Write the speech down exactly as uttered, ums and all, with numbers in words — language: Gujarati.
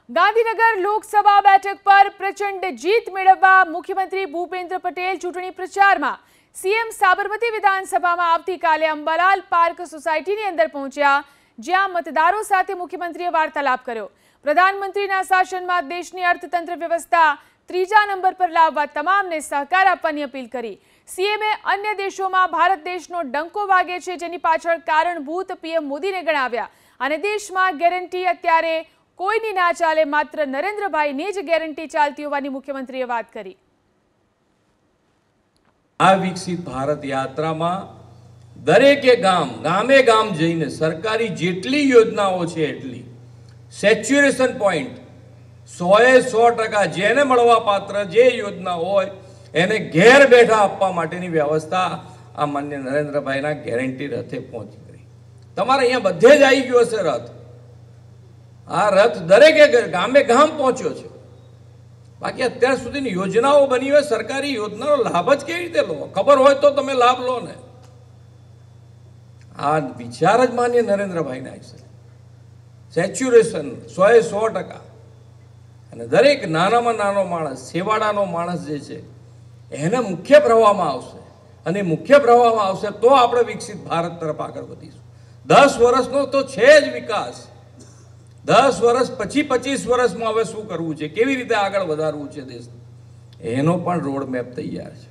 ગાંધીનગર લોકસભા બેઠક પર પ્રચંડ જીત મેળવવા મુખ્યમંત્રી ભૂપેન્દ્ર પટેલ ચૂંટણી પ્રચારમાં સીએમ સાબરમતી વિધાનસભામાં આવતીકાલે અંબાલાલ પાર્ક સોસાયટીની અંદર પહોંચ્યા, જ્યાં મતદારો સાથે મુખ્યમંત્રીએ વાર્તાલાપ કર્યો। પ્રધાનમંત્રીના શાસનમાં દેશની અર્થતંત્ર વ્યવસ્થા ત્રીજા નંબર પર લાવવા તમામને સહકાર આપવાની અપીલ કરી। સીએમએ અન્ય દેશોમાં ભારત દેશનો ડંકો વાગે છે, જેની પાછળ કારણભૂત પીએમ મોદીને ગણાવ્યા અને દેશમાં ગેરંટી અત્યારે કોઈની ના ચાલે, માત્ર નરેન્દ્રભાઈની જ ગેરંટી ચાલતી હોવાની મુખ્યમંત્રીએ વાત કરી। આ વિકસિત ભારત યાત્રામાં દરેકે ગામ ગામે ગામ જઈને સરકારી જેટલી યોજનાઓ છે એટલી સેચ્યુરેશન પોઈન્ટ સોએ સો ટકા જેને મળવા પાત્ર જે યોજના હોય એને ઘેર બેઠા આપવા માટેની વ્યવસ્થા આ માન્ય નરેન્દ્રભાઈના ગેરંટી રથે પહોંચી ગઈ। તમારે અહીંયા બધે જ આવી ગયો છે રથ। આ રથ દરેકે ગામે ગામ પહોંચ્યો છે। બાકી અત્યાર સુધીની યોજનાઓ બની હોય, સરકારી યોજનાનો લાભ જ કેવી રીતે લો? ખબર હોય તો તમે લાભ લો ને। આ વિચાર જ માન્ય નરેન્દ્રભાઈના છે, સેચ્યુરેશન સોએ સો ટકા। અને દરેક નાનામાં નાનો માણસ, છેવાડાનો માણસ જે છે એને મુખ્ય પ્રવાહમાં આવશે, અને મુખ્ય પ્રવાહમાં આવશે તો આપણે વિકસિત ભારત તરફ આગળ વધીશું। દસ વર્ષનો તો છે જ વિકાસ, દસ વર્ષ પછી પચીસ વર્ષમાં હવે શું કરવું છે, કેવી રીતે આગળ વધારવું છે દેશ, એનો પણ રોડ મેપ તૈયાર છે।